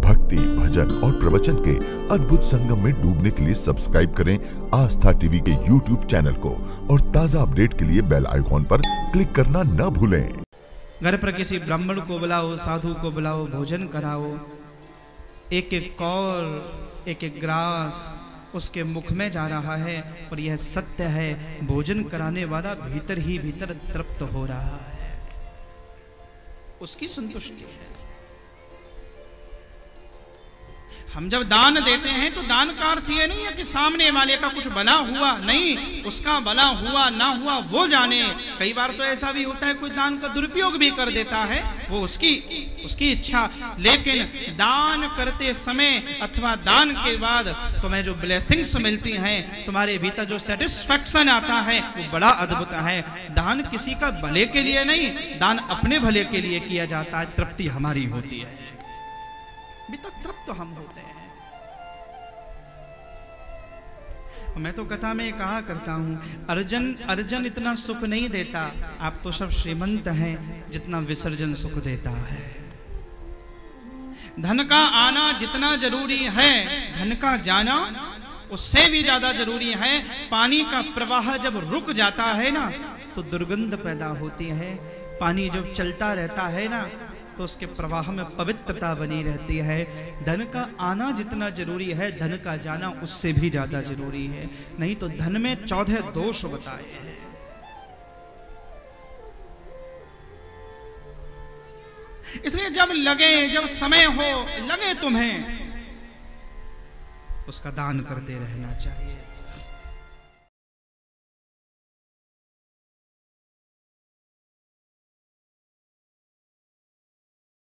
भक्ति, भजन और प्रवचन के अद्भुत संगम में डूबने के लिए सब्सक्राइब करें आस्था टीवी के YouTube चैनल को और ताजा अपडेट के लिए बेल आइकॉन पर क्लिक करना न भूलें। घर पर किसी ब्राह्मण को बुलाओ, साधु को बुलाओ, भोजन कराओ, एक एक कौर, एक एक ग्रास उसके मुख में जा रहा है और यह सत्य है, भोजन कराने वाला भीतर ही भीतर तृप्त हो रहा है, उसकी संतुष्टि है। हम जब दान देते हैं तो दान का अर्थ ये नहीं है कि सामने वाले का कुछ भला हुआ, नहीं, उसका भला हुआ ना हुआ वो जाने। कई बार तो ऐसा भी होता है कोई दान का दुरुपयोग भी कर देता है, वो उसकी इच्छा। लेकिन दान करते समय अथवा दान के बाद तुम्हें जो ब्लेसिंग्स मिलती हैं, तुम्हारे भीतर जो सेटिस्फैक्शन आता है, वो बड़ा अद्भुत है। दान किसी का भले के लिए नहीं, दान अपने भले के लिए किया जाता है, तृप्ति हमारी होती है, तृप्त हम होते हैं। मैं तो कथा में कहा करता हूं, अर्जन इतना सुख नहीं देता, आप तो सब श्रीमंत हैं, जितना विसर्जन सुख देता है। धन का आना जितना जरूरी है, धन का जाना उससे भी ज्यादा जरूरी है। पानी का प्रवाह जब रुक जाता है ना तो दुर्गंध पैदा होती है, पानी जब चलता रहता है ना तो उसके प्रवाह में पवित्रता बनी रहती है। धन का आना जितना जरूरी है, धन का जाना उससे भी ज्यादा जरूरी है। नहीं तो धन में 14 दोष बताए हैं। इसलिए जब समय हो, लगे तुम्हें, उसका दान करते रहना चाहिए।